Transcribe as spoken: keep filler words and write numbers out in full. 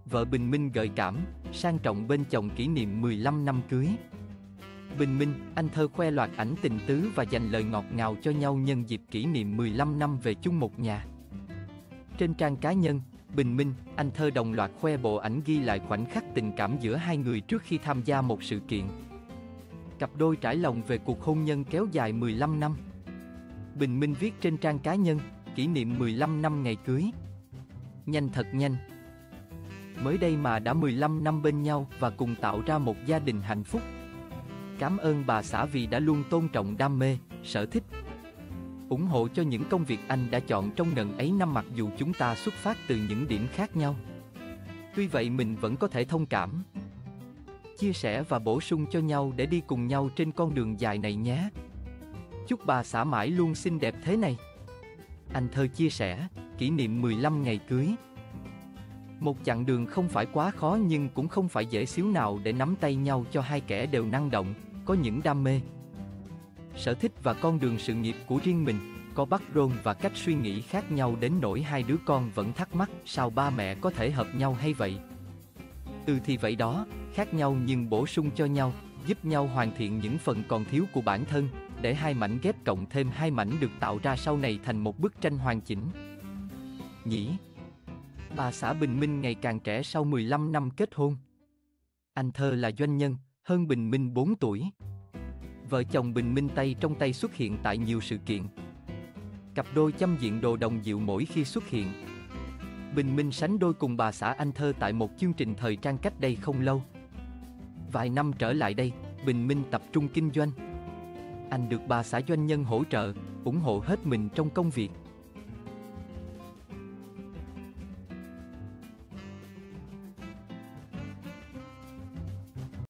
Vợ Bình Minh gợi cảm, sang trọng bên chồng kỷ niệm mười lăm năm cưới. Bình Minh, anh Thơ khoe loạt ảnh tình tứ và dành lời ngọt ngào cho nhau nhân dịp kỷ niệm mười lăm năm về chung một nhà. Trên trang cá nhân, Bình Minh, anh Thơ đồng loạt khoe bộ ảnh ghi lại khoảnh khắc tình cảm giữa hai người trước khi tham gia một sự kiện. Cặp đôi trải lòng về cuộc hôn nhân kéo dài mười lăm năm. Bình Minh viết trên trang cá nhân, kỷ niệm mười lăm năm ngày cưới. Nhanh thật nhanh. Mới đây mà đã mười lăm năm bên nhau và cùng tạo ra một gia đình hạnh phúc. Cảm ơn bà xã vì đã luôn tôn trọng đam mê, sở thích, ủng hộ cho những công việc anh đã chọn trong ngần ấy năm mặc dù chúng ta xuất phát từ những điểm khác nhau. Tuy vậy mình vẫn có thể thông cảm, chia sẻ và bổ sung cho nhau để đi cùng nhau trên con đường dài này nhé. Chúc bà xã mãi luôn xinh đẹp thế này. Anh Thơ chia sẻ, kỷ niệm mười lăm ngày cưới. Một chặng đường không phải quá khó nhưng cũng không phải dễ xíu nào để nắm tay nhau cho hai kẻ đều năng động, có những đam mê, sở thích và con đường sự nghiệp của riêng mình, có background và cách suy nghĩ khác nhau đến nỗi hai đứa con vẫn thắc mắc sao ba mẹ có thể hợp nhau hay vậy. Ừ thì vậy đó, khác nhau nhưng bổ sung cho nhau, giúp nhau hoàn thiện những phần còn thiếu của bản thân, để hai mảnh ghép cộng thêm hai mảnh được tạo ra sau này thành một bức tranh hoàn chỉnh. Nhỉ? Bà xã Bình Minh ngày càng trẻ sau mười lăm năm kết hôn. Anh Thơ là doanh nhân, hơn Bình Minh bốn tuổi. Vợ chồng Bình Minh tay trong tay xuất hiện tại nhiều sự kiện. Cặp đôi chăm diện đồ đồng dịu mỗi khi xuất hiện. Bình Minh sánh đôi cùng bà xã anh Thơ tại một chương trình thời trang cách đây không lâu. Vài năm trở lại đây, Bình Minh tập trung kinh doanh. Anh được bà xã doanh nhân hỗ trợ, ủng hộ hết mình trong công việc.